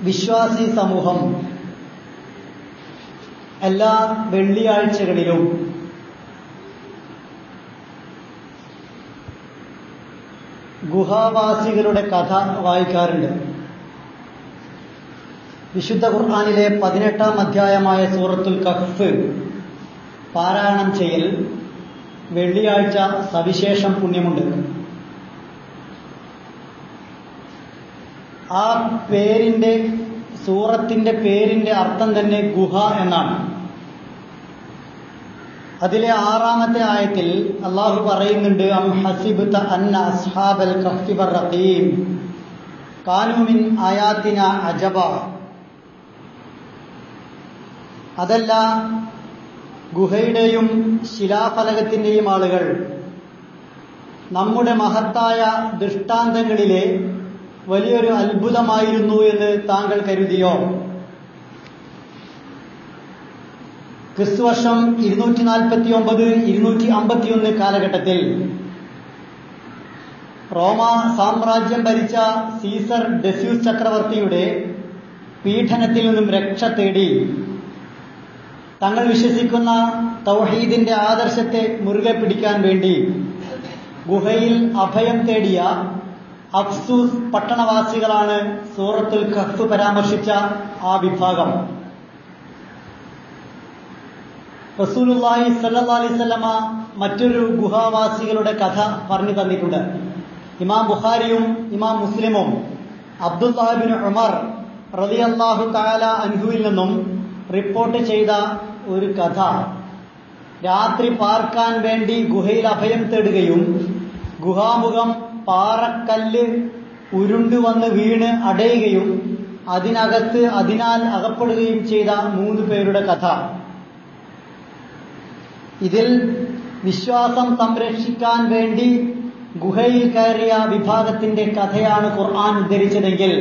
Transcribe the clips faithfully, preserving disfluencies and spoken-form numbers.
വിശ്വാസി സമൂഹം എല്ലാ വെള്ളിയാഴ്ചകളിലും ഗുഹാവാസികളുടെ കഥ വായിക്കാറുണ്ട്. വിശുദ്ധ ഖുർആനിലെ പതിനെട്ടാം അധ്യായമായ സൂറത്തുൽ കഹ്ഫ് പാരായണം ചെയ്യൽ വെള്ളിയാഴ്ച സവിശേഷം പുണ്യമുണ്ട്. ആ പേരിന്റെ സൂറത്തിന്റെ പേരിന്റെ അർത്ഥം തന്നെ ഗുഹ എന്നാണ്. അതിലെ ആറാമത്തെ ആയത്തിൽ അള്ളാഹു പറയുന്നുണ്ട്, അം ഹസിബ്ത അന്ന അസ്ഹാബൽ കഹ്ഫി വറഖീം കാനൂ മിൻ ആയാതിന അജബ. അതല്ല, ഗുഹയുടെയും ശിലാഫലകത്തിന്റെയും ആളുകൾ നമ്മുടെ മഹത്തായ ദൃഷ്ടാന്തങ്ങളിലെ വലിയൊരു അത്ഭുതമായിരുന്നു എന്ന് താങ്കൾ കരുതിയോ? ക്രിസ്തുവർഷം ഇരുന്നൂറ്റി നാൽപ്പത്തി ഒമ്പത് ഇരുന്നൂറ്റി അമ്പത്തിയൊന്ന് കാലഘട്ടത്തിൽ റോമ സാമ്രാജ്യം ഭരിച്ച സീസർ ഡെസ്യൂസ് ചക്രവർത്തിയുടെ പീഡനത്തിൽ നിന്നും രക്ഷ തേടി തങ്ങൾ വിശ്വസിക്കുന്ന തൗഹീദിന്റെ ആദർശത്തെ മുറുകെ പിടിക്കാൻ വേണ്ടി ഗുഹയിൽ അഭയം തേടിയ അഫ്സൂസ് പട്ടണവാസികളാണ് സൂറത്തുൽ കഹ്ഫ് പരാമർശിച്ച ആ വിഭാഗം. റസൂലുള്ളാഹി സ്വല്ലല്ലാഹു അലൈഹി വസല്ലമ മറ്റൊരു ഗുഹാവാസികളുടെ കഥ പറഞ്ഞു തന്നിട്ടുണ്ട്. ഇമാം ബുഖാരിയും ഇമാം മുസ്ലിമും അബ്ദുല്ലാഹ് ഇബ്നു ഉമർ റളിയല്ലാഹു തആല അൻഹുവിൽ നിന്നും റിപ്പോർട്ട് ചെയ്ത ഒരു കഥ, രാത്രി പാർക്കാൻ വേണ്ടി ഗുഹയിൽ അഭയം തേടുകയും ഗുഹാമുഖം പാറക്കല്ല് ഉരുണ്ടു വന്ന് വീണ് അടയുകയും അതിനകത്ത് അതിനാൽ അകപ്പെടുകയും ചെയ്ത മൂന്ന് പേരുടെ കഥ. ഇതിൽ വിശ്വാസം സംരക്ഷിക്കാൻ വേണ്ടി ഗുഹയിൽ കയറിയ വിഭാഗത്തിന്റെ കഥയാണ് ഖുർആൻ ഉദ്ധരിച്ചതെങ്കിൽ,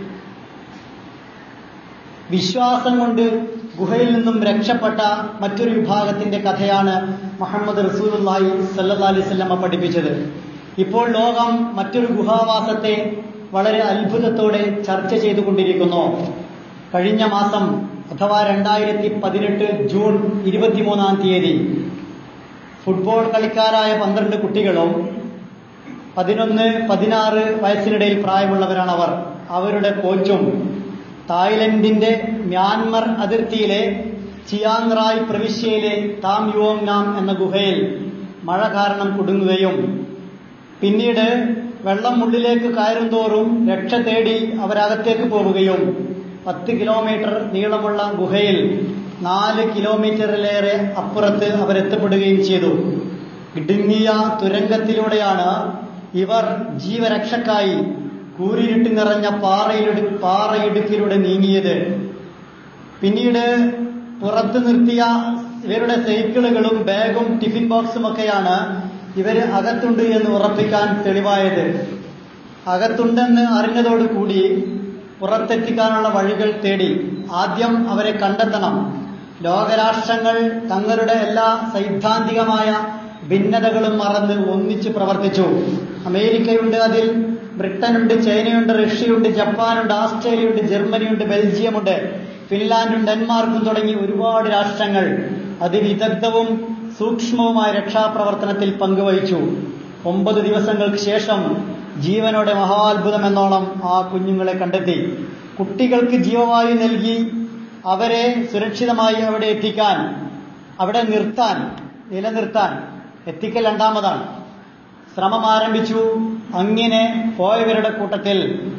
വിശ്വാസം കൊണ്ട് ഗുഹയിൽ നിന്നും രക്ഷപ്പെട്ട മറ്റൊരു വിഭാഗത്തിന്റെ കഥയാണ് മുഹമ്മദ് റസൂലുള്ളാഹി സ്വല്ലല്ലാഹു അലൈഹി വസല്ലമ പഠിപ്പിച്ചത്. ഇപ്പോൾ ലോകം മറ്റൊരു ഗുഹാവാസത്തെ വളരെ അത്ഭുതത്തോടെ ചർച്ച ചെയ്തുകൊണ്ടിരിക്കുന്നു. കഴിഞ്ഞ മാസം അഥവാ രണ്ടായിരത്തി പതിനെട്ട് ജൂൺ ഇരുപത്തിമൂന്നാം തീയതി ഫുട്ബോൾ കളിക്കാരായ പന്ത്രണ്ട് കുട്ടികളും പതിനൊന്ന് പതിനാറ് വയസ്സിനിടയിൽ പ്രായമുള്ളവരാണ് അവർ. അവരുടെ കോച്ചും തായ്ലൻഡിന്റെ മ്യാൻമർ അതിർത്തിയിലെ ചിയാങ് റായ് പ്രവിശ്യയിലെ താം യുവോങ് നാം എന്ന ഗുഹയിൽ മഴ കാരണം കുടുങ്ങുകയും പിന്നീട് വെള്ളം ഉള്ളിലേക്ക് കയറും തോറും രക്ഷ തേടി അവരകത്തേക്ക് പോവുകയും പത്ത് കിലോമീറ്റർ നീളമുള്ള ഗുഹയിൽ നാല് കിലോമീറ്ററിലേറെ അപ്പുറത്ത് അവരെത്തപ്പെടുകയും ചെയ്തു. ഇടുങ്ങിയ തുരങ്കത്തിലൂടെയാണ് ഇവർ ജീവരക്ഷക്കായി കൂരിരുട്ട് നിറഞ്ഞ പാറയിലു പാറയിടുക്കിലൂടെ നീങ്ങിയത്. പിന്നീട് പുറത്തു നിർത്തിയ ഇവരുടെ സൈക്കിളുകളും ബാഗും ടിഫിൻ ബോക്സുമൊക്കെയാണ് ഇവർ അകത്തുണ്ട് എന്ന് ഉറപ്പിക്കാൻ തെളിവായത്. അകത്തുണ്ടെന്ന് അറിഞ്ഞതോടുകൂടി പുറത്തെത്തിക്കാനുള്ള വഴികൾ തേടി. ആദ്യം അവരെ കണ്ടെത്തണം. ലോകരാഷ്ട്രങ്ങൾ തങ്ങളുടെ എല്ലാ സൈദ്ധാന്തികമായ ഭിന്നതകളും മറന്ന് ഒന്നിച്ച് പ്രവർത്തിച്ചു. അമേരിക്കയുണ്ട്, അതിൽ ബ്രിട്ടനുണ്ട്, ചൈനയുണ്ട്, റഷ്യയുണ്ട്, ജപ്പാനുണ്ട്, ആസ്ട്രേലിയയുണ്ട്, ജർമ്മനിയുണ്ട്, ബെൽജിയമുണ്ട്, ഫിൻലാൻഡും ഡെൻമാർക്കും തുടങ്ങി ഒരുപാട് രാഷ്ട്രങ്ങൾ അതിവിദഗ്ധവും സൂക്ഷ്മവുമായ രക്ഷാപ്രവർത്തനത്തിൽ പങ്കുവഹിച്ചു. ഒമ്പത് ദിവസങ്ങൾക്ക് ശേഷം ജീവനോടെ മഹാത്ഭുതം എന്നോണം ആ കുഞ്ഞുങ്ങളെ കണ്ടെത്തി. കുട്ടികൾക്ക് ജീവവായു നൽകി അവരെ സുരക്ഷിതമായി അവിടെ എത്തിക്കാൻ, അവിടെ നിർത്താൻ, നിലനിർത്താൻ, എത്തിക്കൽ രണ്ടാമതാണ്, ശ്രമം ആരംഭിച്ചു. അങ്ങനെ പോയവരുടെ കൂട്ടത്തിൽ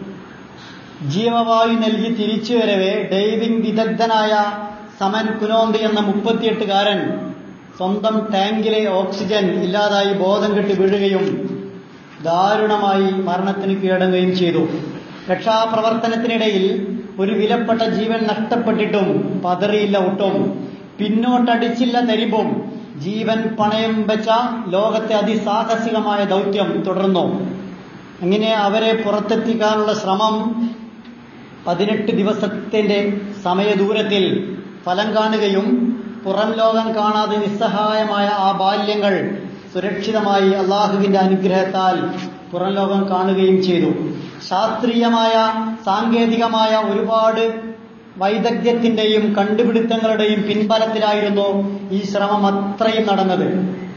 ജീവവായു നൽകി തിരിച്ചു വരവേ ഡൈവിംഗ് വിദഗ്ധനായ സമൻ കുനോന്തി എന്ന മുപ്പത്തിയെട്ടുകാരൻ സ്വന്തം ടാങ്കിലെ ഓക്സിജൻ ഇല്ലാതായി ബോധം കെട്ട് വീഴുകയും ദാരുണമായി മരണത്തിന് കീഴടങ്ങുകയും ചെയ്തു. രക്ഷാപ്രവർത്തനത്തിനിടയിൽ ഒരു വിലപ്പെട്ട ജീവൻ നഷ്ടപ്പെട്ടിട്ടും പതറിയില്ല ഒട്ടും, പിന്നോട്ടടിച്ചില്ല തരിമ്പും. ജീവൻ പണയം വെച്ച ലോകത്തെ അതിസാഹസികമായ ദൗത്യം തുടർന്നു. അങ്ങനെ അവരെ പുറത്തെത്തിക്കാനുള്ള ശ്രമം പതിനെട്ട് ദിവസത്തിന്റെ സമയദൂരത്തിൽ ഫലം കാണുകയും പുറം ലോകം കാണാതെ നിസ്സഹായമായ ആ ബാല്യങ്ങൾ സുരക്ഷിതമായി അള്ളാഹുവിന്റെ അനുഗ്രഹത്താൽ പുറം ലോകം കാണുകയും ചെയ്തു. ശാസ്ത്രീയമായ സാങ്കേതികമായ ഒരുപാട് വൈദഗ്ധ്യത്തിന്റെയും കണ്ടുപിടുത്തങ്ങളുടെയും പിൻബലത്തിലായിരുന്നു ഈ ശ്രമം അത്രയും നടന്നത്.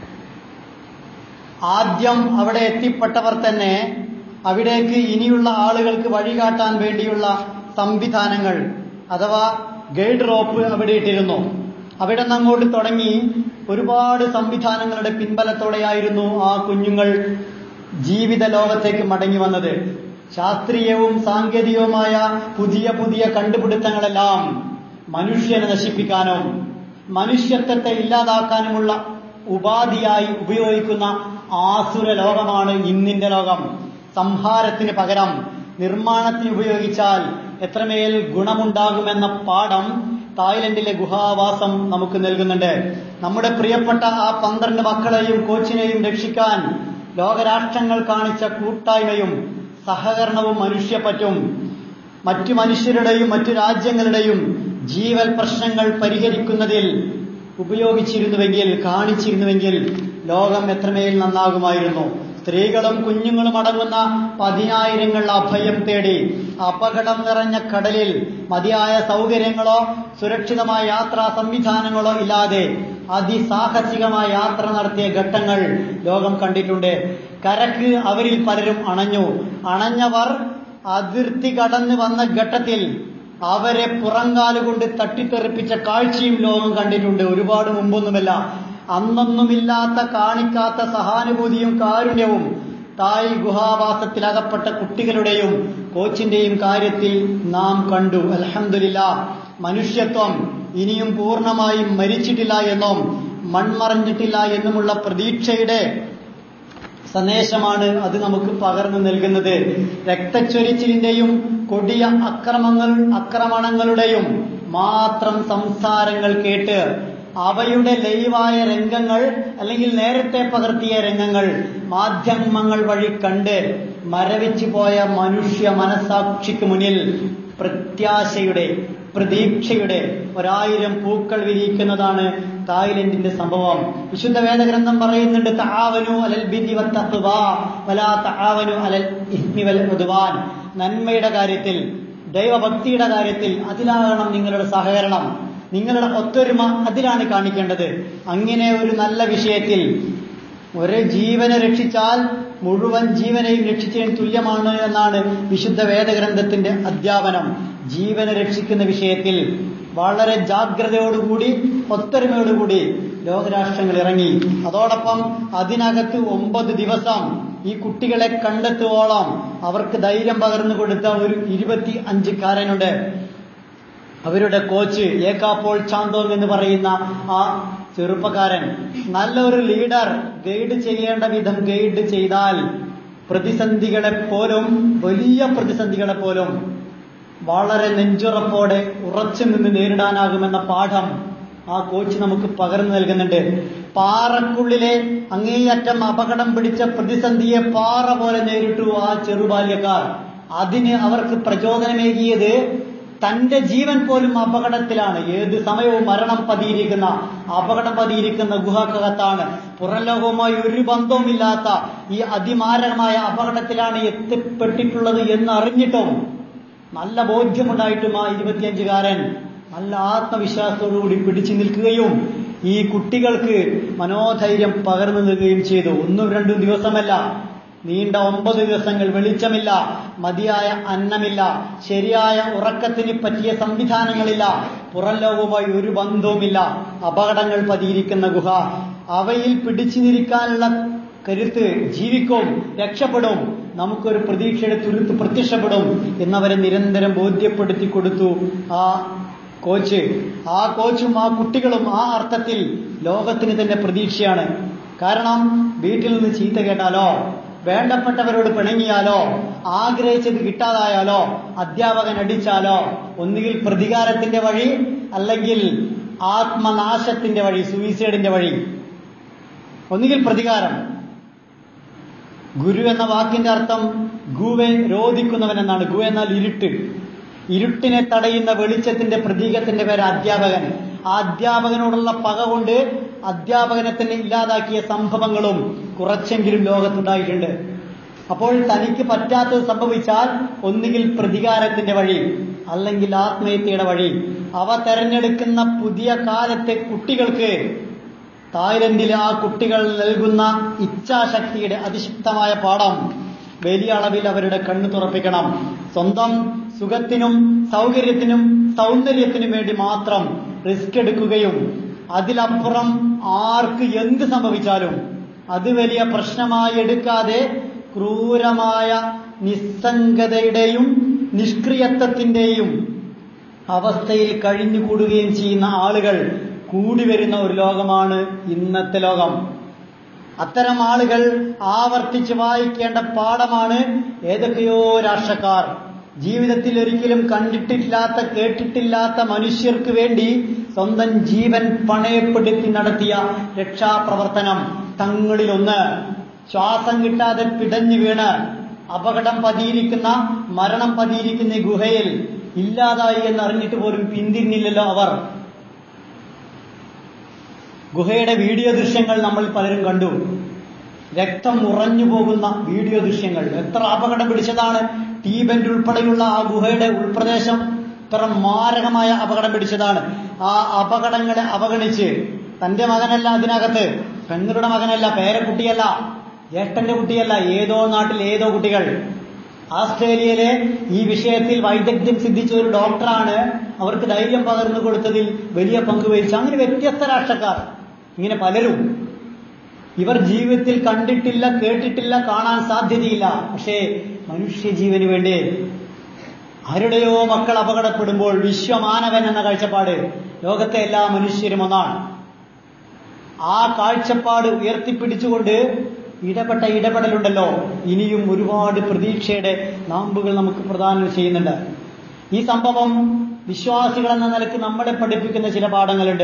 ആദ്യം അവിടെ എത്തിപ്പെട്ടവർ തന്നെ അവിടേക്ക് ഇനിയുള്ള ആളുകൾക്ക് വഴികാട്ടാൻ വേണ്ടിയുള്ള സംവിധാനങ്ങൾ അഥവാ ഗൈഡ് റോപ്പ് അവിടെ ഇട്ടിരുന്നു. അവിടെ നിന്ന് അങ്ങോട്ട് തുടങ്ങി ഒരുപാട് സംവിധാനങ്ങളുടെ പിൻബലത്തോടെയായിരുന്നു ആ കുഞ്ഞുങ്ങൾ ജീവിത ലോകത്തേക്ക് മടങ്ങി വന്നത്. ശാസ്ത്രീയവും സാങ്കേതികവുമായ പുതിയ പുതിയ കണ്ടുപിടുത്തങ്ങളെല്ലാം മനുഷ്യനെ നശിപ്പിക്കാനും മനുഷ്യത്വത്തെ ഇല്ലാതാക്കാനുമുള്ള ഉപാധിയായി ഉപയോഗിക്കുന്ന ആസുര ലോകമാണ് ഇന്നിന്റെ ലോകം. സംഹാരത്തിന് പകരം നിർമ്മാണത്തിന് ഉപയോഗിച്ചാൽ എത്രമേൽ ഗുണമുണ്ടാകുമെന്ന പാഠം തായ്ലൻഡിലെ ഗുഹാവാസം നമുക്ക് നൽകുന്നുണ്ട്. നമ്മുടെ പ്രിയപ്പെട്ട ആ പന്ത്രണ്ട് മക്കളെയും കോച്ചിനെയും രക്ഷിക്കാൻ ലോകരാഷ്ട്രങ്ങൾ കാണിച്ച കൂട്ടായ്മയും സഹകരണവും മനുഷ്യപ്പറ്റും മറ്റു മനുഷ്യരുടെയും മറ്റു രാജ്യങ്ങളുടെയും ജീവൽ പ്രശ്നങ്ങൾ പരിഹരിക്കുന്നതിൽ ഉപയോഗിച്ചിരുന്നുവെങ്കിൽ കാണിച്ചിരുന്നുവെങ്കിൽ ലോകം എത്രമേൽ നന്നാകുമായിരുന്നു. സ്ത്രീകളും കുഞ്ഞുങ്ങളും അടങ്ങുന്ന പതിനായിരങ്ങൾ അഭയം തേടി അപകടം നിറഞ്ഞ കടലിൽ മതിയായ സൗകര്യങ്ങളോ സുരക്ഷിതമായ യാത്രാ സംവിധാനങ്ങളോ ഇല്ലാതെ അതിസാഹസികമായ യാത്ര നടത്തിയ ഘട്ടങ്ങൾ ലോകം കണ്ടിട്ടുണ്ട്. കരക്ക് അവരിൽ പലരും അണഞ്ഞു. അണഞ്ഞവർ അതിർത്തി കടന്നു വന്ന ഘട്ടത്തിൽ അവരെ പുറങ്കാലുകൊണ്ട് തട്ടിത്തെറിപ്പിച്ച കാഴ്ചയും ലോകം കണ്ടിട്ടുണ്ട്. ഒരുപാട് മുമ്പൊന്നുമല്ല. അന്നൊന്നുമില്ലാത്ത കാണിക്കാത്ത സഹാനുഭൂതിയും കാരുണ്യവും തായ് ഗുഹാവാസത്തിലകപ്പെട്ട കുട്ടികളുടെയും കോച്ചിന്റെയും കാര്യത്തിൽ നാം കണ്ടു. അൽഹംദുലില്ലാഹ്, മനുഷ്യത്വം ഇനിയും പൂർണ്ണമായും മരിച്ചിട്ടില്ല എന്നും മൺമറഞ്ഞിട്ടില്ല എന്നുമുള്ള പ്രതീക്ഷയുടെ സന്ദേശമാണ് അത് നമുക്ക് പകർന്നു നൽകുന്നത്. രക്തച്ചൊരിച്ചിലിന്റെയും കൊടിയ അക്രമങ്ങൾ അക്രമണങ്ങളുടെയും മാത്രം സംസാരങ്ങൾ കേട്ട് അവയുടെ ലൈവായ രംഗങ്ങൾ അല്ലെങ്കിൽ നേരത്തെ പകർത്തിയ രംഗങ്ങൾ മാധ്യമങ്ങൾ വഴി കണ്ട് മരവിച്ചു പോയ മനുഷ്യ മനസാക്ഷിക്ക് മുന്നിൽ പ്രത്യാശയുടെ പ്രതീക്ഷയുടെ ഒരായിരം പൂക്കൾ വിരിയിക്കുന്നതാണ് തായ്ലൻഡിന്റെ സംഭവം. വിശുദ്ധ വേദഗ്രന്ഥം പറയുന്നുണ്ട്, തആവനു അലൽ ബിർരി വത്തഖ്വ വലാ തആവനു അലൽ ഇസ്മി വൽ ഉദ്വാൻ. നന്മയുടെ കാര്യത്തിൽ, ദൈവഭക്തിയുടെ കാര്യത്തിൽ അതിലാകണം നിങ്ങളുടെ സഹകരണം, നിങ്ങളുടെ ഒത്തൊരുമ അതിലാണ് കാണിക്കേണ്ടത്. അങ്ങനെ ഒരു നല്ല വിഷയത്തിൽ ഒരു ജീവനെ രക്ഷിച്ചാൽ മുഴുവൻ ജീവനെയും രക്ഷിച്ചതിന് തുല്യമാണ് എന്നാണ് വിശുദ്ധ വേദഗ്രന്ഥത്തിന്റെ അധ്യാപനം. ജീവനെ രക്ഷിക്കുന്ന വിഷയത്തിൽ വളരെ ജാഗ്രതയോടുകൂടി ഒത്തൊരുമയോടുകൂടി ലോകരാഷ്ട്രങ്ങൾ ഇറങ്ങി. അതോടൊപ്പം അതിനകത്ത് ഒമ്പത് ദിവസം ഈ കുട്ടികളെ കണ്ടെത്തുവോളം അവർക്ക് ധൈര്യം പകർന്നു കൊടുത്ത ഒരു ഇരുപത്തി അഞ്ചുകാരനുണ്ട്. അവരുടെ കോച്ച് ഏകാപോൾ ചാന്തോങ് എന്ന് പറയുന്ന ആ ചെറുപ്പക്കാരൻ നല്ലൊരു ലീഡർ ഗൈഡ് ചെയ്യേണ്ട വിധം ഗൈഡ് ചെയ്താൽ പ്രതിസന്ധികളെ പോലും വലിയ പ്രതിസന്ധികളെ പോലും വളരെ നെഞ്ചുറപ്പോടെ ഉറച്ചു നിന്ന് നേരിടാനാകുമെന്ന പാഠം ആ കോച്ച് നമുക്ക് പകർന്നു നൽകുന്നുണ്ട്. പാറക്കുള്ളിലെ അങ്ങേയറ്റം അപകടം പിടിച്ച പ്രതിസന്ധിയെ പാറ പോലെ നേരിട്ടു ആ ചെറുബാല്യക്കാർ. അതിന് അവർക്ക് പ്രചോദനമേകിയത് തന്റെ ജീവൻ പോലും അപകടത്തിലാണ്. ഏത് സമയവും മരണം പതിയിരിക്കുന്ന അപകടം പതിയിരിക്കുന്ന ഗുഹക്കകത്താണ്. പുറം ലോകവുമായി ഒരു ബന്ധവുമില്ലാത്ത ഈ അതിമാരകമായ അപകടത്തിലാണ് എത്തിപ്പെട്ടിട്ടുള്ളത് എന്നറിഞ്ഞിട്ടും നല്ല ബോധ്യമുണ്ടായിട്ടും ആ ഇരുപത്തിയഞ്ചുകാരൻ നല്ല ആത്മവിശ്വാസത്തോടുകൂടി പിടിച്ചു നിൽക്കുകയും ഈ കുട്ടികൾക്ക് മനോധൈര്യം പകർന്നു നൽകുകയും ചെയ്തു. ഒന്നും രണ്ടും ദിവസമല്ല, നീണ്ട ഒമ്പത് ദിവസങ്ങൾ വെളിച്ചമില്ല, മതിയായ അന്നമില്ല, ശരിയായ ഉറക്കത്തിന് പറ്റിയ സംവിധാനങ്ങളില്ല, പുറം ലോകവുമായി ഒരു ബന്ധവുമില്ല, അപകടങ്ങൾ പതിയിരിക്കുന്ന ഗുഹ. അവയിൽ പിടിച്ചു നിൽക്കാനുള്ള കരുത്ത്, ജീവിക്കും, രക്ഷപ്പെടും, നമുക്കൊരു പ്രതീക്ഷയുടെ തുരുത്ത് പ്രത്യക്ഷപ്പെടും എന്നവരെ നിരന്തരം ബോധ്യപ്പെടുത്തി കൊടുത്തു ആ കോച്ച്. ആ കോച്ചും ആ കുട്ടികളും ആ അർത്ഥത്തിൽ ലോകത്തിന് തന്നെ പ്രതീക്ഷയാണ്. കാരണം വീട്ടിൽ നിന്ന് ചീത്ത കേട്ടാലോ, വേണ്ടപ്പെട്ടവരോട് പിണങ്ങിയാലോ, ആഗ്രഹിച്ചത് കിട്ടാതായാലോ, അധ്യാപകൻ അടിച്ചാലോ, ഒന്നുകിൽ പ്രതികാരത്തിന്റെ വഴി അല്ലെങ്കിൽ ആത്മനാശത്തിന്റെ വഴി, സൂയിസൈഡിന്റെ വഴി. ഒന്നുകിൽ പ്രതികാരം. ഗുരു എന്ന വാക്കിന്റെ അർത്ഥം ഗുവെ രോധിക്കുന്നവൻ എന്നാണ്. ഗു എന്നാൽ ഇരുട്ട്. ഇരുട്ടിനെ തടയുന്ന വെളിച്ചത്തിന്റെ പ്രതീകത്തിന്റെ പേര് അധ്യാപകൻ. ആ അധ്യാപകനോടുള്ള പക കൊണ്ട് അധ്യാപകനെ തന്നെ ഇല്ലാതാക്കിയ സംഭവങ്ങളും കുറച്ചെങ്കിലും ലോകത്തുണ്ടായിട്ടുണ്ട്. അപ്പോൾ തനിക്ക് പറ്റാത്തത് സംഭവിച്ചാൽ ഒന്നുകിൽ പ്രതികാരത്തിന്റെ വഴി, അല്ലെങ്കിൽ ആത്മഹത്യയുടെ വഴി. അവ തെരഞ്ഞെടുക്കുന്ന പുതിയ കാലത്തെ കുട്ടികൾക്ക് തായ്ലൻഡിലെ ആ കുട്ടികൾ നൽകുന്ന ഇച്ഛാശക്തിയുടെ അതിശക്തമായ പാഠം വലിയ അളവിൽ അവരുടെ കണ്ണു തുറപ്പിക്കണം. സ്വന്തം സുഖത്തിനും സൗകര്യത്തിനും സൗന്ദര്യത്തിനും വേണ്ടി മാത്രം റിസ്ക് എടുക്കുകയും അതിലപ്പുറം ആർക്ക് എന്ത് സംഭവിച്ചാലും അത് വലിയ പ്രശ്നമായി എടുക്കാതെ ക്രൂരമായ നിസ്സംഗതയുടെയും നിഷ്ക്രിയത്വത്തിന്റെയും അവസ്ഥയിൽ കഴിഞ്ഞുകൂടുകയും ചെയ്യുന്ന ആളുകൾ കൂടി വരുന്ന ഒരു ലോകമാണ് ഇന്നത്തെ ലോകം. അത്തരം ആളുകൾ ആവർത്തിച്ച് വായിക്കേണ്ട പാഠമാണ് ഏതൊക്കെയോ രാഷ്ട്രക്കാർ ജീവിതത്തിൽ ഒരിക്കലും കണ്ടിട്ടില്ലാത്ത കേട്ടിട്ടില്ലാത്ത മനുഷ്യർക്ക് വേണ്ടി സ്വന്തം ജീവൻ പണയപ്പെടുത്തി നടത്തിയ രക്ഷാപ്രവർത്തനം. തങ്ങളിലൊന്ന് ശ്വാസം കിട്ടാതെ പിടഞ്ഞു വീണ് അപകടം പതിയിരിക്കുന്ന മരണം പതിയിരിക്കുന്ന ഗുഹയിൽ ഇല്ലാതായി എന്നറിഞ്ഞിട്ട് പോലും പിന്തിരിഞ്ഞില്ലല്ലോ അവർ. ഗുഹയുടെ വീഡിയോ ദൃശ്യങ്ങൾ നമ്മൾ പലരും കണ്ടു. രക്തം ഉറഞ്ഞു പോകുന്ന വീഡിയോ ദൃശ്യങ്ങൾ. എത്ര അപകടം പിടിച്ചതാണ്. ടീബന്റ് ഉൾപ്പെടെയുള്ള ആ ഗുഹയുടെ ഉൾപ്രദേശം എത്ര മാരകമായ അപകടം പിടിച്ചതാണ്. ആ അപകടങ്ങളെ അവഗണിച്ച് തന്റെ മകനല്ല അതിനകത്ത്, പെങ്ങളുടെ മകനല്ല, പേരക്കുട്ടിയല്ല, ജ്യേഷ്ഠന്റെ കുട്ടിയല്ല, ഏതോ നാട്ടിൽ ഏതോ കുട്ടികൾ. ആസ്ട്രേലിയയിലെ ഈ വിഷയത്തിൽ വൈദഗ്ധ്യം സിദ്ധിച്ച ഒരു ഡോക്ടറാണ് അവർക്ക് ധൈര്യം പകർന്നു കൊടുത്തതിൽ വലിയ പങ്ക് വഹിച്ചു. അങ്ങനെ വ്യത്യസ്ത രാഷ്ട്രക്കാർ, ഇങ്ങനെ പലരും. ഇവർ ജീവിതത്തിൽ കണ്ടിട്ടില്ല, കേട്ടിട്ടില്ല, കാണാൻ സാധ്യതയില്ല. പക്ഷേ മനുഷ്യജീവന് വേണ്ടി ആരുടെയോ മക്കൾ അപകടപ്പെടുമ്പോൾ വിശ്വമാനവൻ എന്ന കാഴ്ചപ്പാട്, ലോകത്തെ എല്ലാ മനുഷ്യരും ഒന്നാണ്. ആ കാഴ്ചപ്പാട് ഉയർത്തിപ്പിടിച്ചുകൊണ്ട് ഇടപെട്ട ഇടപെടലുണ്ടല്ലോ, ഇനിയും ഒരുപാട് പ്രതീക്ഷയുടെ നാമ്പുകൾ നമുക്ക് പ്രദാനം ചെയ്യുന്നുണ്ട്. ഈ സംഭവം വിശ്വാസികൾ എന്ന നിലയ്ക്ക് നമ്മളെ പഠിപ്പിക്കുന്ന ചില പാഠങ്ങളുണ്ട്.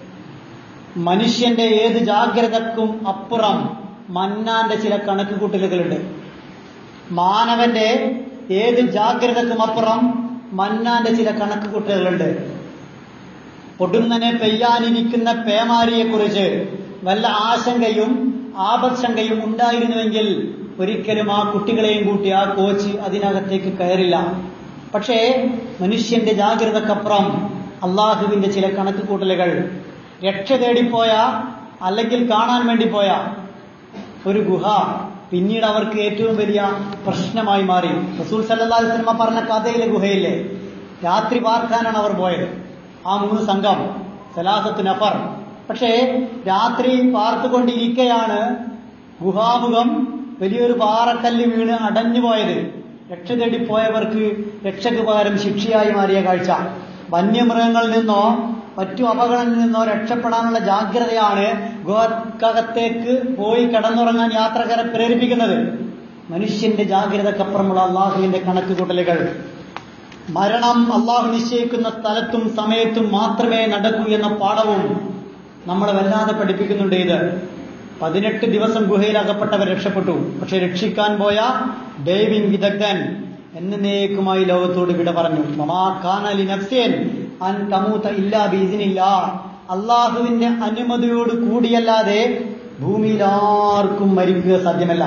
മനുഷ്യന്റെ ഏത് ജാഗ്രതക്കും അപ്പുറം മന്നാന്റെ ചില കണക്കുകൂട്ടലുകളുണ്ട്. മാനവന്റെ ഏത് ജാഗ്രതക്കും അപ്പുറം മന്നാന്റെ ചില കണക്കുകൂട്ടലുകളുണ്ട്. പൊടുന്നനെ പെയ്യാനിരിക്കുന്ന പേമാരിയെക്കുറിച്ച് വല്ല ആശങ്കയും ആപത്ശങ്കയും ഉണ്ടായിരുന്നുവെങ്കിൽ ഒരിക്കലും ആ കുട്ടികളെയും കൂട്ടി ആ കോച്ച് അതിനകത്തേക്ക് കയറില്ല. പക്ഷേ മനുഷ്യന്റെ ജാഗ്രതക്കപ്പുറം അള്ളാഹുവിന്റെ ചില കണക്കുകൂട്ടലുകൾ. രക്ഷ തേടിപ്പോയ അല്ലെങ്കിൽ കാണാൻ വേണ്ടി പോയ ഒരു ഗുഹ പിന്നീട് അവർക്ക് ഏറ്റവും വലിയ പ്രശ്നമായി മാറി. റസൂൽ സല്ലല്ലാഹു അലൈഹി വസല്ലം പറഞ്ഞ കഥയിലെ ഗുഹയിലെ രാത്രി പാർക്കാനാണ് അവർ പോയത്, ആ മൂന്ന് സംഘം, സലാസത്തു നഫർ. പക്ഷേ രാത്രി പാർത്തുകൊണ്ടിരിക്കെയാണ് ഗുഹാമുഖം വലിയൊരു പാറക്കല്ല് വീണ് അടഞ്ഞുപോയത്. രക്ഷ തേടിപ്പോയവർക്ക് രക്ഷയ്ക്ക് പകരം ശിക്ഷയായി മാറിയ കാഴ്ച. വന്യമൃഗങ്ങളിൽ നിന്നോ മറ്റു അപകടങ്ങളിൽ നിന്നോ രക്ഷപ്പെടാനുള്ള ജാഗ്രതയാണ് ഗുഹക്കകത്തേക്ക് പോയി കിടന്നുറങ്ങാൻ യാത്രക്കാരെ പ്രേരിപ്പിക്കുന്നത്. മനുഷ്യന്റെ ജാഗ്രതക്കപ്പുറമുള്ള അള്ളാഹുവിന്റെ കണക്കുകൂട്ടലുകൾ. മരണം അള്ളാഹു നിശ്ചയിക്കുന്ന സ്ഥലത്തും സമയത്തും മാത്രമേ നടക്കൂ എന്ന പാഠവും നമ്മളെ വല്ലാതെ പഠിപ്പിക്കുന്നുണ്ട്. ഇത് പതിനെട്ട് ദിവസം ഗുഹയിൽ അകപ്പെട്ടവർ രക്ഷപ്പെട്ടു. പക്ഷെ രക്ഷിക്കാൻ പോയ ഡൈവിംഗ് വിദഗ്ധൻ എന്നേക്കുമായി ലോകത്തോട് വിട പറഞ്ഞു. മമാ കാന ലിനഫ്സിൻ അൻ തമൂത ഇല്ലാ ബിഇസ്നില്ലാഹ്. അള്ളാഹുവിന്റെ അനുമതിയോട് കൂടിയല്ലാതെ ഭൂമിയിൽ ആർക്കും മരിക്കുക സാധ്യമല്ല.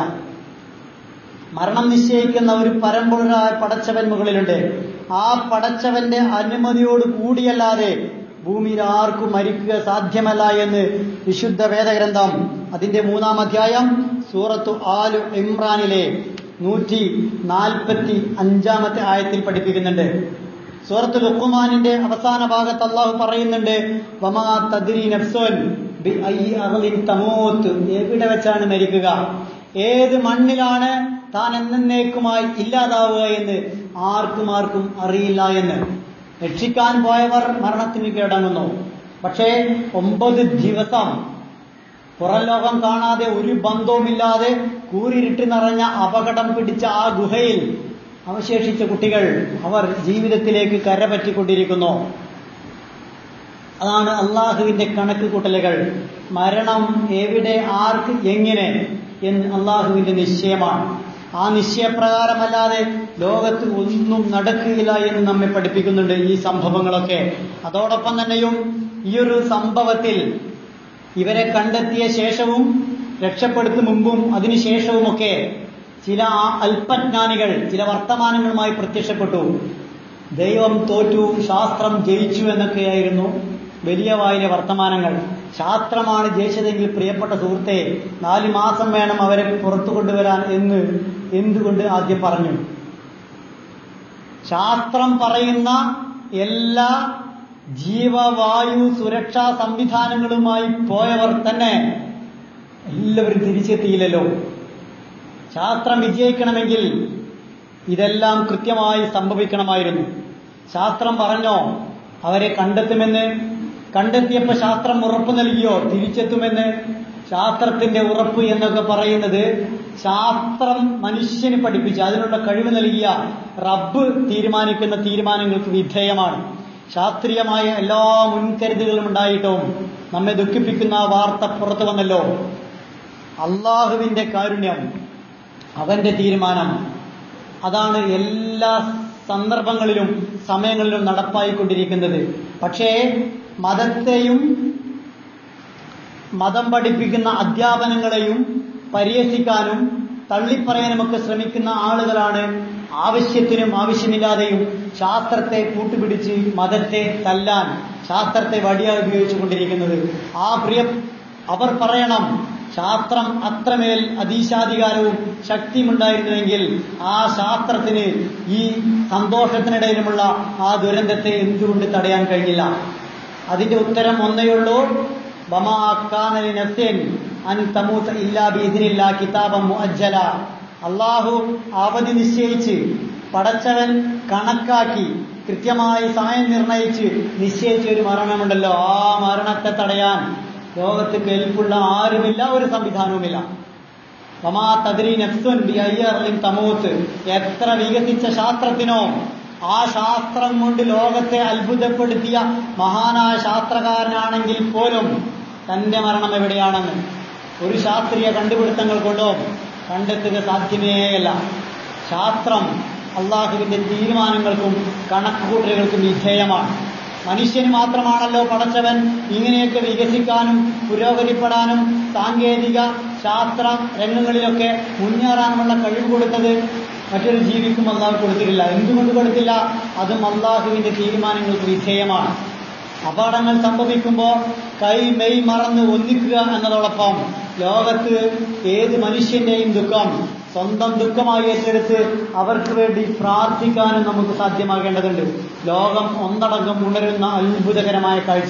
മരണം നിശ്ചയിക്കുന്ന ഒരു പരമ്പരായ പടച്ചവൻ മുകളിലുണ്ട്. ആ പടച്ചവന്റെ അനുമതിയോട് കൂടിയല്ലാതെ ഭൂമിയിൽ ആർക്കും മരിക്കുക സാധ്യമല്ല എന്ന് വിശുദ്ധ വേദഗ്രന്ഥം അതിന്റെ മൂന്നാം അധ്യായം സൂറത്തു ആലു ഇമ്രാനിലെ നൂറ്റി നാൽപ്പത്തി അഞ്ചാമത്തെ ആയത്തിൽ പഠിപ്പിക്കുന്നുണ്ട്. സൂറത്തു ലുഖ്മാനിന്റെ അവസാന ഭാഗത്ത് അള്ളാഹു പറയുന്നുണ്ട്, വമാ തദ്രി നഫ്സുൻ ബിഅയ്യി അർളിൻ തമൂത്ത്. എവിടെ വെച്ചാണ് മരിക്കുക, ഏത് മണ്ണിലാണ് താൻ എന്നേക്കുമായി ഇല്ലാതാവുക എന്ന് ആർക്കും ആർക്കും അറിയില്ല എന്ന്. രക്ഷിക്കാൻ പോയവർ മരണത്തിന് കീഴടങ്ങുന്നു. പക്ഷേ ഒമ്പത് ദിവസം പുറം ലോകം കാണാതെ ഒരു ബന്ധവുമില്ലാതെ കൂരിരുട്ട് നിറഞ്ഞ അപകടം പിടിച്ച ആ ഗുഹയിൽ അവശേഷിച്ച കുട്ടികൾ അവർ ജീവിതത്തിലേക്ക് കരപറ്റിക്കൊണ്ടിരിക്കുന്നു. അതാണ് അള്ളാഹുവിന്റെ കണക്ക് കൂട്ടലുകൾ. മരണം എവിടെ, ആർക്ക്, എങ്ങനെ എന്ന് അള്ളാഹുവിന്റെ നിശ്ചയമാണ്. ആ നിശ്ചയപ്രകാരമല്ലാതെ ലോകത്ത് ഒന്നും നടക്കുകയില്ല എന്ന് നമ്മെ പഠിപ്പിക്കുന്നുണ്ട് ഈ സംഭവങ്ങളൊക്കെ. അതോടൊപ്പം തന്നെയും ഈ ഒരു സംഭവത്തിൽ ഇവരെ കണ്ടെത്തിയ ശേഷവും രക്ഷപ്പെടുത്തും മുമ്പും അതിനുശേഷവുമൊക്കെ ചില അല്പജ്ഞാനികൾ ചില വർത്തമാനങ്ങളുമായി പ്രത്യക്ഷപ്പെട്ടു. ദൈവം തോറ്റു, ശാസ്ത്രം ജയിച്ചു എന്നൊക്കെയായിരുന്നു വലിയ വായിലെ വർത്തമാനങ്ങൾ. ശാസ്ത്രമാണ് ജയിച്ചതെങ്കിൽ പ്രിയപ്പെട്ട സുഹൃത്തെ, നാല് മാസം വേണം അവരെ പുറത്തു കൊണ്ടുവരാൻ എന്ന് എന്തുകൊണ്ട് ആദ്യം പറഞ്ഞു? ശാസ്ത്രം പറയുന്ന എല്ലാ ജീവവായു സുരക്ഷാ സംവിധാനങ്ങളുമായി പോയവർ തന്നെ എല്ലാവരും തിരിച്ചെത്തിയില്ലല്ലോ. ശാസ്ത്രം വിജയിക്കണമെങ്കിൽ ഇതെല്ലാം കൃത്യമായി സംഭവിക്കണമായിരുന്നു. ശാസ്ത്രം പറഞ്ഞോ അവരെ കണ്ടെത്തുമെന്ന്? കണ്ടെത്തിയപ്പോൾ ശാസ്ത്രം ഉറപ്പ് നൽകിയോ തിരിച്ചെത്തുമെന്ന്? ശാസ്ത്രത്തിന്റെ ഉറപ്പ് എന്നൊക്കെ പറയുന്നത് ശാസ്ത്രം മനുഷ്യന് പഠിപ്പിച്ച് അതിനുള്ള കഴിവ് നൽകിയ റബ്ബ് തീരുമാനിക്കുന്ന തീരുമാനങ്ങൾക്ക് വിധേയമാണ്. ശാസ്ത്രീയമായ എല്ലാ മുൻകരുതലുകളും ഉണ്ടായിട്ടും നമ്മെ ദുഃഖിപ്പിക്കുന്ന വാർത്ത പുറത്തു വന്നല്ലോ. അള്ളാഹുവിന്റെ കാരുണ്യം, അവന്റെ തീരുമാനം, അതാണ് എല്ലാ സന്ദർഭങ്ങളിലും സമയങ്ങളിലും നടപ്പായിക്കൊണ്ടിരിക്കുന്നത്. പക്ഷേ മതത്തെയും മതം പഠിപ്പിക്കുന്ന അധ്യാപനങ്ങളെയും പരിഹസിക്കാനും തള്ളിപ്പറയാനുമൊക്കെ ശ്രമിക്കുന്ന ആളുകളാണ് ആവശ്യത്തിനും ആവശ്യമില്ലാതെയും ശാസ്ത്രത്തെ കൂട്ടുപിടിച്ച് മതത്തെ തല്ലാൻ ശാസ്ത്രത്തെ വടിയായി ഉപയോഗിച്ചു കൊണ്ടിരിക്കുന്നത്. ആ പ്രിയ അവർ പറയണം, ശാസ്ത്രം അത്രമേൽ അതീശാധികാരവും ശക്തിയുമുണ്ടായിരുന്നുവെങ്കിൽ ആ ശാസ്ത്രത്തിന് ഈ സന്തോഷത്തിനിടയിലുമുള്ള ആ ദുരന്തത്തെ എന്തുകൊണ്ട് തടയാൻ കഴിഞ്ഞില്ല? അതിന്റെ ഉത്തരം ഒന്നേയുള്ളൂ, വമാ കാന ലിനഫ്സിൻ അൻ തമൂത ഇല്ലാ ബിഇദ്നില്ലാ കിതാബൻ മുഅജ്ജല. അല്ലാഹു അവധി നിശ്ചയിച്ച് പടച്ചവൻ കണക്കാക്കി കൃത്യമായി സമയം നിർണയിച്ച് നിശ്ചയിച്ച ഒരു മരണമുണ്ടല്ലോ, ആ മരണത്തെ തടയാൻ ലോകത്ത് കേൾപ്പുള്ള ആരുമില്ല, ഒരു സംവിധാനവുമില്ല. വമാ തദ്രി നഫ്സുൻ ബിഅയ്യി അർളിൻ തമൂത്ത്. എത്ര വികസിച്ച ശാസ്ത്രത്തിനോ ആ ശാസ്ത്രം കൊണ്ട് ലോകത്തെ അത്ഭുതപ്പെടുത്തിയ മഹാനായ ശാസ്ത്രകാരനാണെങ്കിൽ പോലും തന്റെ മരണം എവിടെയാണെന്ന് ഒരു ശാസ്ത്രീയ കണ്ടുപിടുത്തങ്ങൾ കൊണ്ടോ കണ്ടെത്തുക സാധ്യമേയല്ല. ശാസ്ത്രം അള്ളാഹുവിന്റെ തീരുമാനങ്ങൾക്കും കണക്കുകൂട്ടലുകൾക്കും വിധേയമാണ്. മനുഷ്യന് മാത്രമാണല്ലോ പടച്ചവൻ ഇങ്ങനെയൊക്കെ വികസിക്കാനും പുരോഗതിപ്പെടാനും സാങ്കേതിക ശാസ്ത്ര രംഗങ്ങളിലൊക്കെ മുന്നേറാനുമുള്ള കഴിവ് കൊടുത്തത്. മറ്റൊരു ജീവിക്കും അള്ളാഹു കൊടുത്തിട്ടില്ല. എന്തുകൊണ്ട് കൊടുത്തില്ല? അതും അള്ളാഹുവിന്റെ തീരുമാനങ്ങൾക്ക് വിധേയമാണ്. അപകടങ്ങൾ സംഭവിക്കുമ്പോൾ കൈ മെയ് മറന്ന് ഒന്നിക്കുക എന്നതോടൊപ്പം ലോകത്ത് ഏത് മനുഷ്യന്റെയും ദുഃഖം സ്വന്തം ദുഃഖമായി ഏറ്റെടുത്ത് അവർക്ക് വേണ്ടി പ്രാർത്ഥിക്കാനും നമുക്ക് സാധ്യമാകേണ്ടതുണ്ട്. ലോകം ഒന്നടങ്കം ഉണരുന്ന അത്ഭുതകരമായ കാഴ്ച,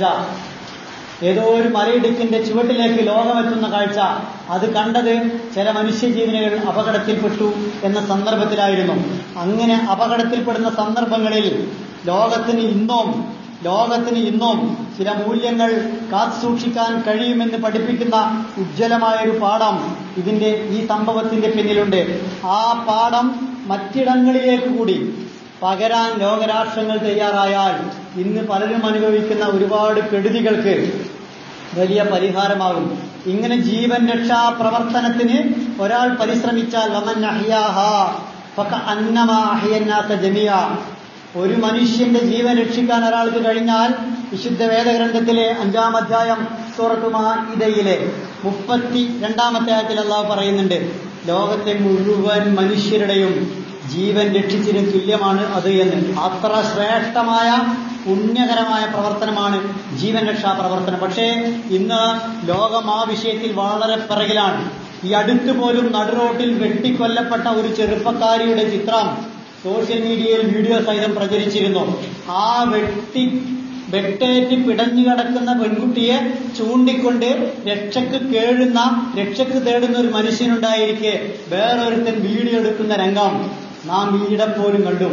ഏതോ ഒരു മലയിടുക്കിന്റെ ചുവട്ടിലേക്ക് ലോകമെത്തുന്ന കാഴ്ച, അത് കണ്ടത് ചില മനുഷ്യജീവനുകൾ അപകടത്തിൽപ്പെട്ടു എന്ന സന്ദർഭത്തിലായിരുന്നു. അങ്ങനെ അപകടത്തിൽപ്പെടുന്ന സന്ദർഭങ്ങളിൽ ലോകത്തിന് ഇന്നും ലോകത്തിന് ഇന്നും ചില മൂല്യങ്ങൾ കാത്തുസൂക്ഷിക്കാൻ കഴിയുമെന്ന് പഠിപ്പിക്കുന്ന ഉജ്ജ്വലമായൊരു പാഠം ഇതിന്റെ ഈ സംഭവത്തിന്റെ പിന്നിലുണ്ട്. ആ പാഠം മറ്റിടങ്ങളിലേക്ക് കൂടി പകരാൻ ലോകരാഷ്ട്രങ്ങൾ തയ്യാറായാൽ ഇന്ന് പലരും അനുഭവിക്കുന്ന ഒരുപാട് കെടുതികൾക്ക് വലിയ പരിഹാരമാകും. ഇങ്ങനെ ജീവൻ രക്ഷാ പ്രവർത്തനത്തിന് ഒരാൾ പരിശ്രമിച്ചാൽ വമൻ അഹ്യാഹാ ഫകഅന്നമാ അഹ്യന്നാസ ജമിഅ, ഒരു മനുഷ്യന്റെ ജീവൻ രക്ഷിക്കാൻ ഒരാൾക്ക് കഴിഞ്ഞാൽ വിശുദ്ധ വേദഗ്രന്ഥത്തിലെ അഞ്ചാം അധ്യായം സൂറത്തുൽ മാഇദയിലെ മുപ്പത്തി രണ്ടാമത്തെ ആയത്തിൽ അല്ലാഹു പറയുന്നുണ്ട്, ലോകത്തെ മുഴുവൻ മനുഷ്യരുടെയും ജീവൻ രക്ഷിച്ചതിന് തുല്യമാണ് അത് എന്ന്. അത്ര ശ്രേഷ്ഠമായ പുണ്യകരമായ പ്രവർത്തനമാണ് ജീവൻ രക്ഷാ പ്രവർത്തനം. പക്ഷേ ഇന്ന് ലോകം ആ വിഷയത്തിൽ വളരെ പിറകിലാണ്. ഈ അടുത്ത് പോലും നടുറോട്ടിൽ വെട്ടിക്കൊല്ലപ്പെട്ട ഒരു ചെറുപ്പക്കാരിയുടെ ചിത്രം സോഷ്യൽ മീഡിയയിൽ വീഡിയോ സഹിതം പ്രചരിച്ചിരുന്നു. ആ വെട്ടി വെട്ടേറ്റ് പിടഞ്ഞു കിടക്കുന്ന പെൺകുട്ടിയെ ചൂണ്ടിക്കൊണ്ട് രക്ഷക്ക് കേഴുന്ന രക്ഷക്ക് തേടുന്ന ഒരു മനുഷ്യനുണ്ടായിരിക്കെ വേറൊരുത്തൻ വീഡിയോ എടുക്കുന്ന രംഗം നാം ഈയിടെ പോലും കണ്ടു.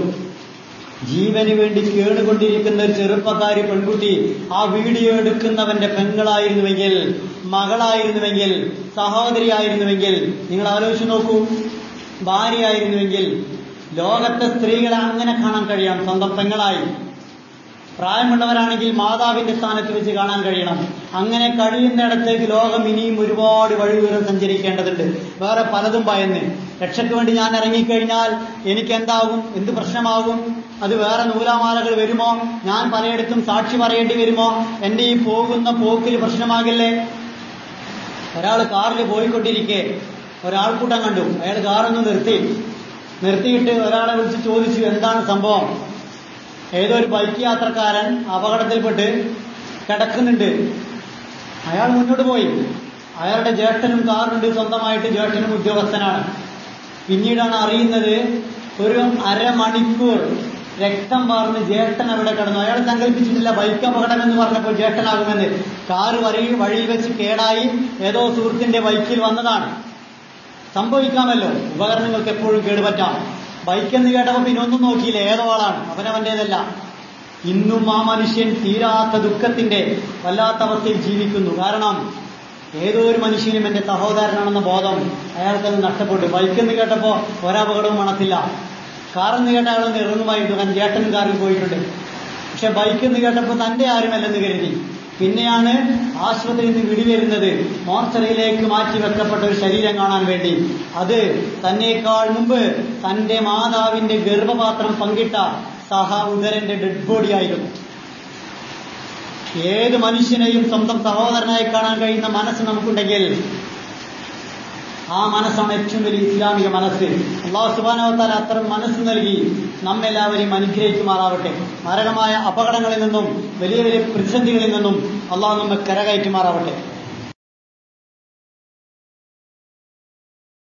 ജീവന് വേണ്ടി കേടുകൊണ്ടിരിക്കുന്ന ഒരു ചെറുപ്പക്കാരി പെൺകുട്ടി ആ വീഡിയോ എടുക്കുന്നവന്റെ പെങ്ങളായിരുന്നുവെങ്കിൽ, മകളായിരുന്നുവെങ്കിൽ, സഹോദരിയായിരുന്നുവെങ്കിൽ, നിങ്ങൾ ആലോചിച്ച് നോക്കൂ, ഭാര്യയായിരുന്നുവെങ്കിൽ ലോകത്തെ സ്ത്രീകളെ അങ്ങനെ കാണാൻ കഴിയണം. സ്വന്തം പെങ്ങളായി, പ്രായമുള്ളവരാണെങ്കിൽ മാതാവിന്റെ സ്ഥാനത്ത് വെച്ച് കാണാൻ കഴിയണം. അങ്ങനെ കഴിയുന്നിടത്തേക്ക് ലോകം ഇനിയും ഒരുപാട് വഴികൾ സഞ്ചരിക്കേണ്ടതുണ്ട്. വേറെ പലതും ഭയന്ന് രക്ഷയ്ക്ക് വേണ്ടി ഞാൻ ഇറങ്ങിക്കഴിഞ്ഞാൽ എനിക്ക് എന്താകും, എന്ത് പ്രശ്നമാകും, അത് വേറെ നൂലാമാലകൾ വരുമോ, ഞാൻ പലയിടത്തും സാക്ഷി പറയേണ്ടി വരുമോ, എന്റെ ഈ പോകുന്ന പോക്കിൽ പ്രശ്നമാകില്ലേ? ഒരാൾ കാറിൽ പോയിക്കൊണ്ടിരിക്കെ ഒരാൾക്കൂട്ടം കണ്ടു. അയാൾ കാറൊന്ന് നിർത്തി നിർത്തിയിട്ട് ഒരാളെ വിളിച്ച് ചോദിച്ചു, എന്താണ് സംഭവം? ഏതോ ഒരു ബൈക്ക് യാത്രക്കാരൻ അപകടത്തിൽപ്പെട്ട് കിടക്കുന്നുണ്ട്. അയാൾ മുന്നോട്ട് പോയി. അയാളുടെ ജ്യേഷ്ഠനും കാറുണ്ട്, സ്വന്തമായിട്ട് ജ്യേഷ്ഠനും ഉദ്യോഗസ്ഥനാണ്. പിന്നീടാണ് അറിയുന്നത് ഒരു അരമണിക്കൂർ രക്തം പാർന്ന് ജ്യേഷ്ഠൻ അവിടെ കിടന്നു. അയാൾ സങ്കല്പിച്ചിട്ടില്ല ബൈക്ക് അപകടം എന്ന് പറഞ്ഞപ്പോൾ ജ്യേഷ്ഠനാകുമെന്ന്. കാറ് വഴി വഴിയിൽ വെച്ച് കേടായി ഏതോ സുഹൃത്തിന്റെ ബൈക്കിൽ വന്നതാണ്. സംഭവിക്കാമല്ലോ, ഉപകരണങ്ങൾക്ക് എപ്പോഴും കേടുപറ്റാം. ബൈക്കെന്ന് കേട്ടപ്പോൾ പിന്നെ ഒന്നും നോക്കിയില്ല, ഏതോ ആളാണ്, അവനവന്റേതല്ല. ഇന്നും ആ മനുഷ്യൻ തീരാത്ത ദുഃഖത്തിന്റെ വല്ലാത്ത അവസ്ഥയിൽ ജീവിക്കുന്നു. കാരണം ഏതോ ഒരു മനുഷ്യനും എന്റെ സഹോദരനാണെന്ന ബോധം അയാൾക്കത് നഷ്ടപ്പെട്ടു. ബൈക്കെന്ന് കേട്ടപ്പോൾ ഒരപകടവും മണത്തില്ല. കാറെന്ന് കേട്ട അയാളൊന്ന് ഇറങ്ങുമായിട്ട്, കാരണം ചേട്ടനും കാറിൽ പോയിട്ടുണ്ട്. പക്ഷെ ബൈക്കെന്ന് കേട്ടപ്പോൾ തന്റെ ആരുമല്ലെന്ന് കരുതി. പിന്നെയാണ് ആശുപത്രിയിൽ നിന്ന് വിടിവരുന്നത് മോർച്ചറിയിലേക്ക് മാറ്റി വെക്കപ്പെട്ട ഒരു ശരീരം കാണാൻ വേണ്ടി. അത് തന്നേക്കാൾ മുമ്പ് തന്റെ മാതാവിന്റെ ഗർഭപാത്രം പങ്കിട്ട സഹ ഉദരന്റെ ഡെഡ് ബോഡി ആയിരുന്നു. ഏത് മനുഷ്യനെയും സ്വന്തം സഹോദരനായി കാണാൻ കഴിയുന്ന മനസ്സ് നമുക്കുണ്ടെങ്കിൽ ആ മനസ്സാണ് ഏറ്റവും വലിയ ഇസ്ലാമിക മനസ്സ്. അല്ലാഹു സുബ്ഹാനഹു വ തആല അത്തരം മനസ്സ് നൽകി നമ്മെല്ലാവരെയും അനുഗ്രഹിക്കുമാറാവട്ടെ. മാരകമായ അപകടങ്ങളിൽ നിന്നും വലിയ വലിയ പ്രതിസന്ധികളിൽ നിന്നും അള്ളാഹു നമ്മെ കരകയറ്റുമാറാവട്ടെ.